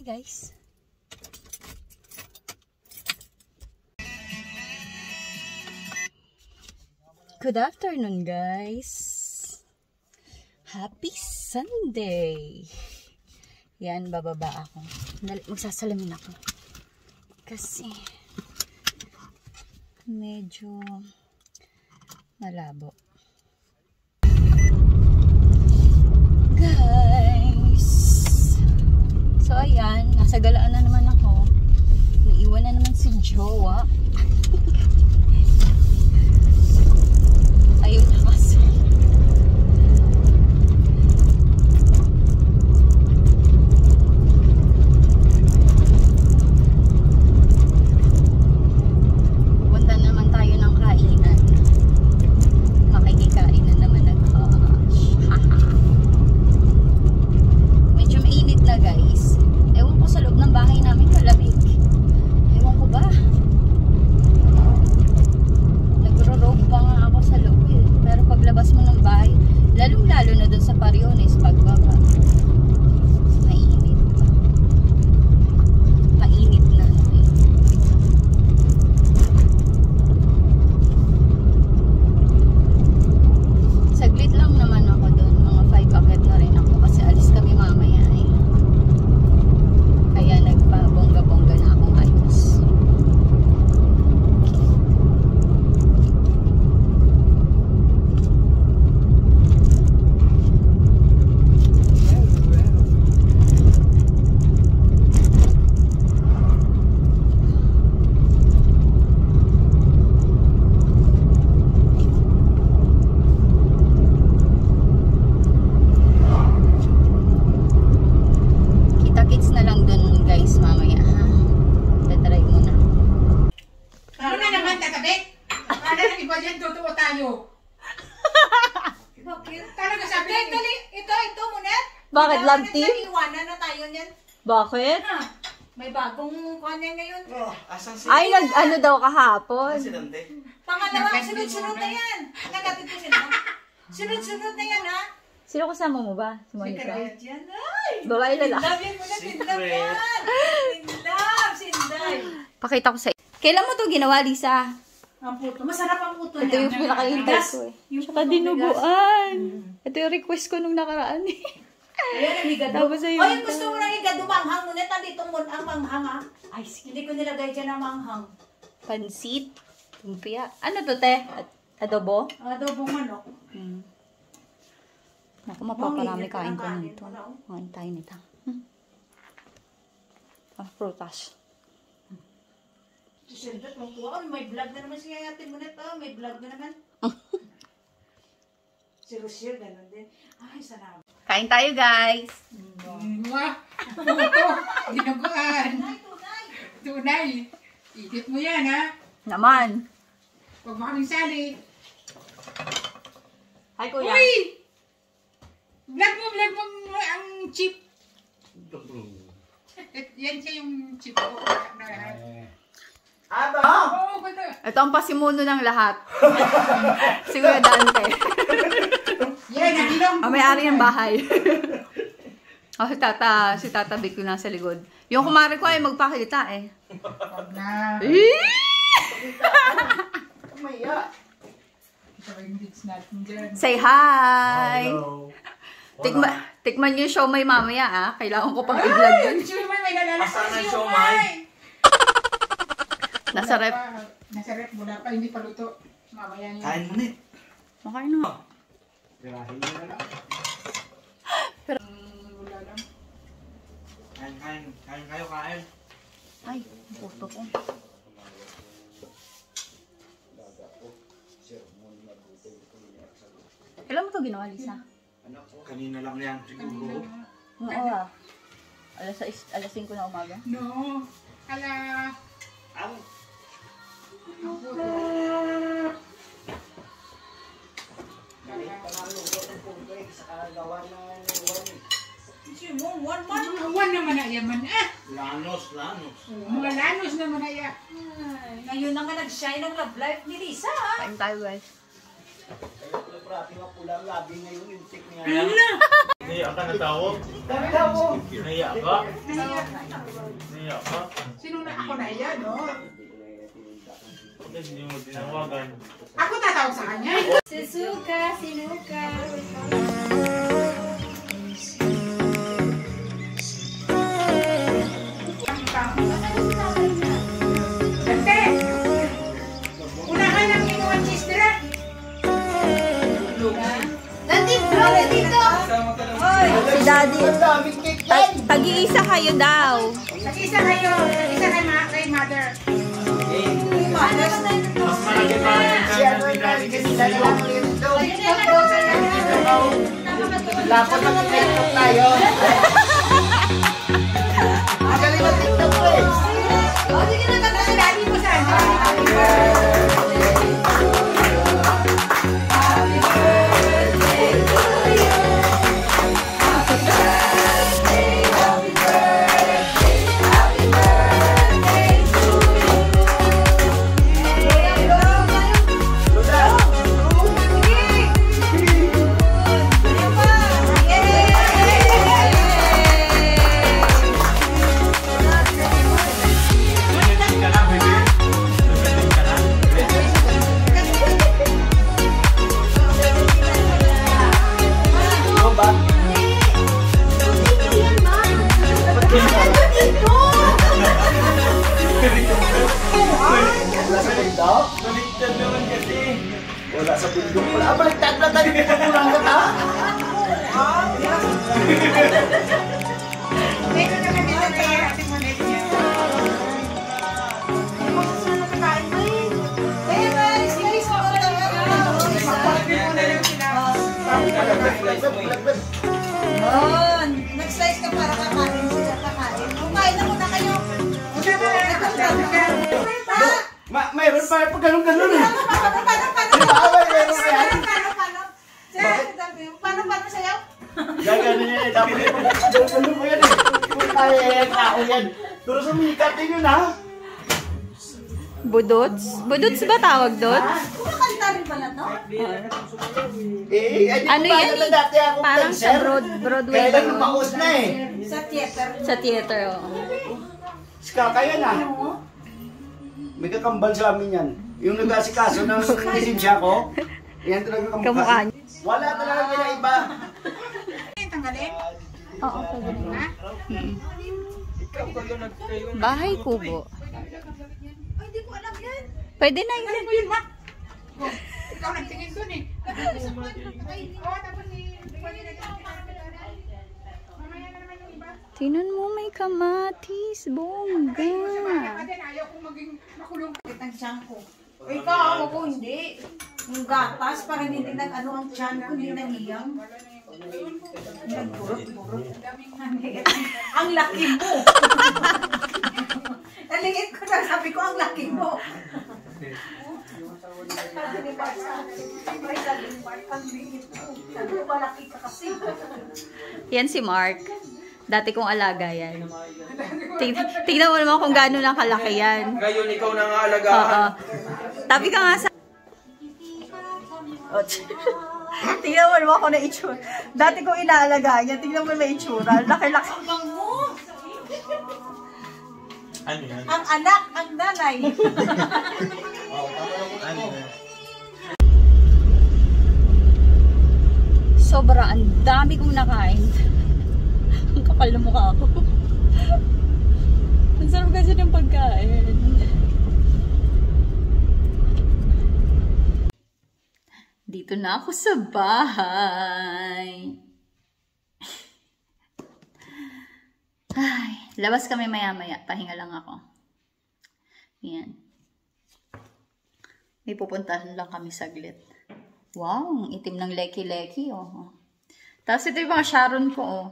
guys. Good afternoon guys. Happy Sunday. Yan, bababa ako. Magsasalamin ako. Kasi medyo malabo. Guys. So ayan, nasa galaan na naman ako. Naiwan na naman si Jowa. Ayun na kasi. Pupunta naman tayo ng kainan. Makikikainan naman ako. Medyo mainit na guys. Ewan ko sa loob ng bahay namin malamig. Ewan ko ba? Nagro-robe pa nga ako sa loob eh. Pero paglabas mo ng bahay, lalong-lalo na dun sa Pariones, pagbaba. Mainit pa. Mainit na. Saglit lang naman ako dun. Mga 5 akit na rin ako kasi alis kami mamaya eh. Kaya nagpabongga-bongga na akong ayos. Kita-kits na lang dun guys mamaya ha. Tatry muna. Ano na naman tatabi? Ano na iba dyan, totoo tayo. Bakit? Talaga sabi Ito muna. Bakit, love team? Iwanan na tayo niyan. Bakit? Ha? May bagong kanya ngayon. Asan si... Ay, ano daw kahapon? Si Dante? Pangalawa, sunod-sunod na yan. Nagatid ko sila. Sunod-sunod na yan, ha? Sino kasama mo ba? Si Monica? Secret yan. Ay! Babae lalaki. Love yan muna, tinlove yan. Tinlove, sinday. Pakita ko sa kailan mo to ginawa, Lisa? Ang puto. Masarap ang puto Ito niya. yung pinakahintay ko eh. Tsaka dinuguan. Ito yung request ko nung nakaraan eh. Ayan, ang higado. Tapos ayun. O, yung gusto mo ng higado, manghang muna. Tandito mo ang manghang, ha? Ay, hindi ko nilagay dyan ang manghang. Pansit. Lumpia. Ano to, te? Adobo? Adobong manok. Naku, mapaparami Mangingit ka kain ng ko kanin. nito. Wala, oh. Kain tayo nito. Prutas. Siyempre, tuwa. May vlog na naman siya yatin mo na ito. May vlog na naman. Si Rochelle, gano'n din. Ay, salamat. Kain tayo, guys. Wah, puto, dinuguan. Tunay, tunay. Tunay. Idit mo yan, ha? Naman. Huwag mo kaming sali. Hi, kuya. Uy! Vlog mo ang chip. Yan siya yung chip ko. Aba! Oo, bata. Ito ang pasimuno ng lahat. Si Kuya Dante. Yan, ang ilong. Ang may-ari ng bahay. Oh, si Tata Vic ko nasa likod. Yung kumari ko ay magpakita eh. Huwag na. Maya! Ito yung bits natin dyan. Say hi! Hello! Tikman niyo yung siomay mamaya ah. Kailangan ko pang i-vlog yun. Siomay, may nalalas Asan na ang siomay. Nasa rep. Nasa rep, wala pa, hindi pa luto. Mamaya niya. Kain mo nit! Okay na. Pirahin mo na lang. Wala lang. Kain kayo, kain. Ay, puto ko. Kailan mo to ginawa, Lisa? Kanina lang yan, siguro. Oo ah. Alas 5 na umaga. No. Ala. Ang... One month. Awan naman na yaman. Lanos. Mga lanos naman na ya. Ngayon na nga nag-shine ang love life ni Lisa, ha? Kain tayo, guys. Ay, prati nga pula, labi ngayon, intik niya. Ala. Naiyak ka na tawag? Naiyak ka? Naiyak ka? Sino na ako na yan, no? Kasi hindi mo tinawagan. Ako tatawag sa kanya. Susuka, sinuka. Dante! Unahan ang kinuha cheese dira. Dito! Si Daddy. Tag-iisa kayo daw. Nag-isa kayo. Nag-isa kay mother. Mas malaki pa yung kanya si Daddy kasi sa'yo. Lapot na TikTok tayo. Ang galing ng TikTok ko eh. Sige na kanta si daddy mo saan. Bumibig ka lang, baby. Bumibig ka lang. Ano ba? Wala sa bundok? Baliktad naman kasi. Wala sa bundok pala. Ah, baliktad na tayo. Kulang ka ta. Ito na kami sa kaya ating mga niya. Magpapagin mo na lang sila. Lagbas. Nag-slice ka para kakain sila kakain. Kumain na muna kayo. Una ba na nakasabi ka? Mayroon pa pag ganun-ganun eh. Paano sayaw? Gagano niya eh. Dapat ganun mo yan eh. Ay, ako yan. Pero sumikat din yun ha. Budots? Budots ba tawag doon? Kumakanta rin pala to? Ano yan eh? Dati ako Parang sa dancer. Broadway. Kaya lang lumaos na eh. Sa theater. Sa theater, oo. Ska kaya na. May kakambal sa amin yan. Yung nag-asikaso ng lisensya ko. Yan talaga Kamukha kamukha. niya. Wala talaga kinaiba. Tanggalin? Oo, pwede rin. Ha? Ikaw ba ito nagkayo? Bahay kubo. Ay, di ko alam yan. Pwede na yun. Ano mo yun, ma? Oh, ikaw nagtingin dun eh. Oo, tapos mamaya na naman yung iba. Tinan mo, may kamatis, bongga. Ayaw kong maging makulong. Ang tiyan ko. Ikaw, ako hindi. Yung gatas, parang hindi nag-ano ang tiyan ko, hindi nahiyang. Nagburot-burot. Ang laki mo. Nalingit ko na, sabi ko, ang laki mo. Sabi ni Mark, ang lingit mo. Sabi ko, malaki ka kasi. Yan si Mark. Dati kong alaga yan. Tignan mo naman kung gaano lang kalaki yan. Ngayon ikaw na nga Oo. alagaan. Tabi ka nga sa... Tignan mo naman kung na itsura. Dati kong inaalaga yan. Tignan mo may itsura. Laki-laki. Ano yan? Ang anak, ang nanay. Ano yan? Sobra, ang dami kong nakain. Ang kapal na mukha ko. Ang sarap kasi ng pagkain. Dito na ako sa bahay. Ay, labas kami maya-maya. Pahinga lang ako. Yan. May pupuntahan lang kami saglit. Wow, ang itim ng leki-leki, oh. Tapos ito yung mga Sharon ko, oh.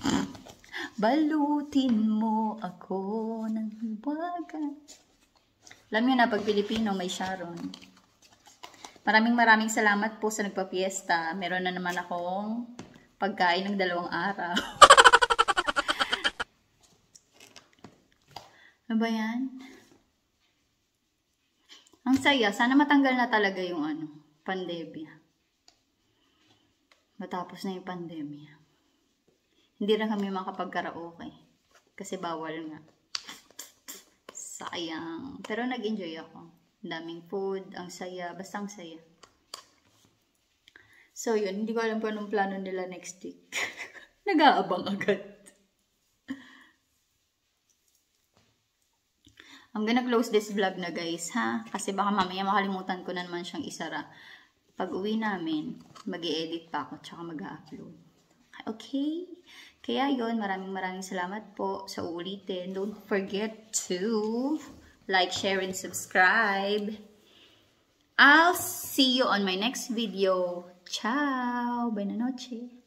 Balutin mo ako ng hiwaga. Alam nyo na, pag Pilipino, may Sharon. Maraming salamat po sa nagpa-fiesta. Meron na naman akong pagkain ng 2 araw. Ano ba yan? Ang saya. Sana matanggal na talaga yung, pandemya. Matapos na yung pandemya. Hindi na kami makapag-karaoke. Kasi bawal nga. Sayang. Pero nag-enjoy ako. Ang daming food, ang saya. Basta ang saya. So yun, hindi ko alam kung anong plano nila next week. Nag-aabang agad. I'm gonna close this vlog na guys, ha? Kasi baka mamaya makalimutan ko na naman siyang isara. Pag uwi namin, mag-i-edit pa ako tsaka mag-upload. Okay? Kaya yun, maraming salamat po sa uulitin. Don't forget to like, share, and subscribe. I'll see you on my next video. Ciao! Buenas noches!